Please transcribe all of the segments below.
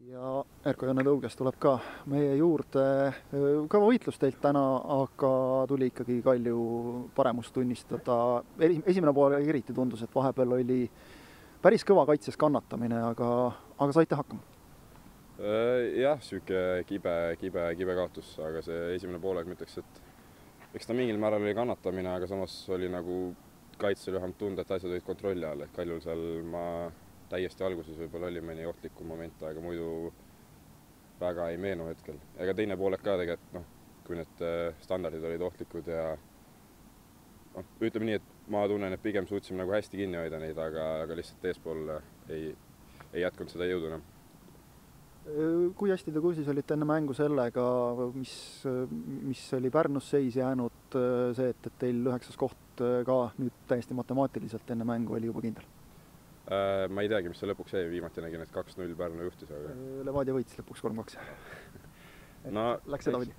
ja Erko-Janne Tõuges tuleb ka meie juurde. Kõva võitlus teilt täna, aga tuli ikkagi Kalju paremust tunnistada. Esimene pool eriti tundus, et vahepeal oli päris kõva kaitses kannatamine, aga saite hakkama. Jah, süke kibe kaotus, aga see esimene poolek ma ütleks, et eks ta mingil määral oli kannatamine, aga samas oli nagu kaitsel vähemalt tunda, et asjad olid kontrolli all, et Kaljul seal ma täiesti alguses võib-olla oli mõni ohtlikum moment, aga muidu väga ei meenu hetkel. Ega teine poolek ka tegelikult, kui need standardid olid ohtlikud ja ütleme nii, et ma tunnen, et pigem suutsime nagu hästi kinni hoida neid, aga lihtsalt eespool ei jätkunud seda jõudu enam. Kui hästi te kursis olite enne mängu sellega, mis oli Pärnus seis jäänud, see, et teil 9. koht ka nüüd täiesti matemaatiliselt enne mängu oli juba kindel? Ma ei teagi, mis see lõpuks jäi, viimati nägin, et 2-0 Pärnu juhtis. Aga... Levadia võitis lõpuks 3-2. Läks seda võidi?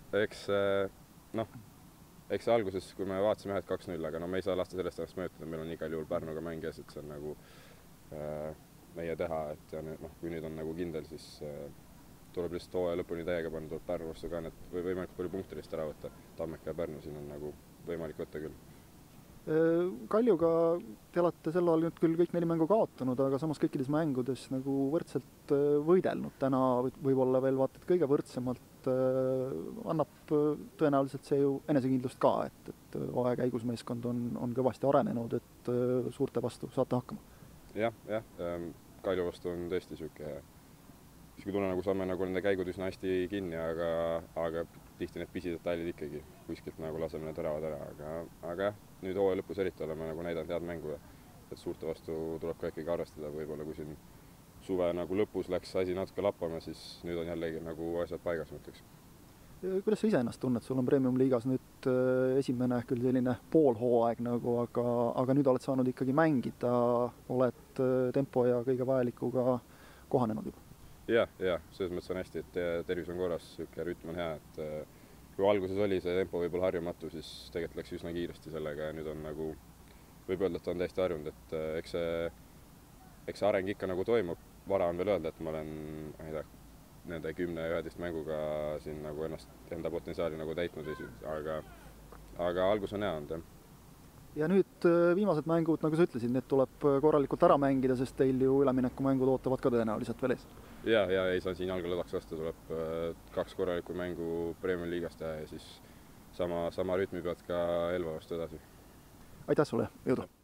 Eks see alguses, kui me vaatasime 2-0, aga me ei saa lasta sellest ennast mõjutada, meil on igal juhul Pärnuga mängias, et see on nagu meie teha, et ja kui nüüd on nagu kindel, siis tuleb lihtsalt hooaja lõpuni täiega panna, tuleb Pärnu vastu ka need võimalikult palju punktilist ära võtta. Tammeka ja Pärnu siin on nagu võimalik võtta küll. Kaljuga te olete sel ajal nüüd küll kõik 4 mängu kaotanud, aga samas kõikides mängudes nagu võrdselt võidelnud. Täna võib-olla veel vaatad kõige võrdsemalt, annab tõenäoliselt see ju enesekindlust ka, et hooaja käigus meeskond on kõvasti arenenud, et suurte vastu saate hakkama. Jah, Kalju vastu on tõesti niisugune tunne, nagu saame nagu nende käigud üsna hästi kinni, aga tihti need pisidetailid ikkagi kuskilt nagu laseme need teravad ära, aga jah, nüüd hooaja lõpus eriti oleme nagu näidanud head mängu, et suurte vastu tuleb ka ikkagi arvestada, võib-olla kui siin suve nagu lõpus läks asi natuke lappama, siis nüüd on jällegi nagu asjad paigas, mõtleks. Kuidas sa ise ennast tunned? Sul on Premium-liigas nüüd esimene küll selline poolhooaeg nagu, aga nüüd oled saanud ikkagi mängida, oled tempo ja kõige vajalikuga kohanenud juba? Jah, selles mõttes on hästi, et tervis on korras, rütm on hea, et kui alguses oli see tempo võib-olla harjumatu, siis tegelikult läks üsna kiiresti sellega ja nüüd on nagu, võib öelda, et on täiesti harjunud, et eks see areng ikka nagu toimub. Vara on veel öelda, et ma olen, nende 10-11 mänguga siin nagu enda potentsiaali nagu täitnud, aga algus on hea olnud, jah. Ja nüüd viimased mängud, nagu sa ütlesid, need tuleb korralikult ära mängida, sest teil ju üleminekumängud ootavad ka tõenäoliselt veel ees. Ja ei saa siin jalga lõdaks vastu, tuleb 2 korralikku mängu Premium-liigast ja siis sama rütmi pead ka Elva vastu edasi. Aitäh sulle, jõudu!